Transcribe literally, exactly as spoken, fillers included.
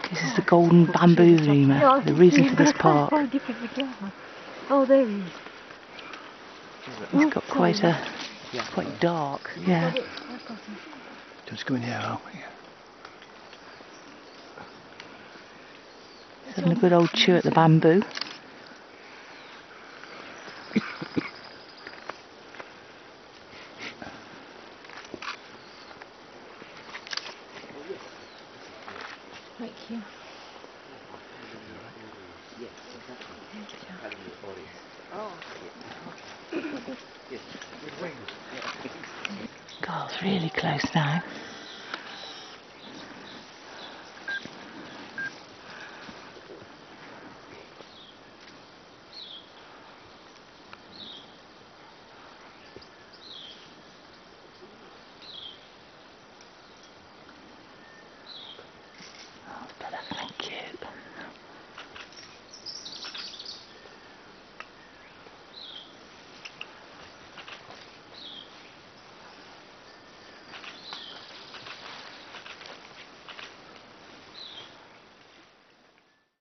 This is the golden bamboo lemur, the reason for this park. Oh, there he is. He's got quite a, quite dark, yeah. Just go in here, aren't we? He's having a good old chew at the bamboo. Thank you. God, it's really close now.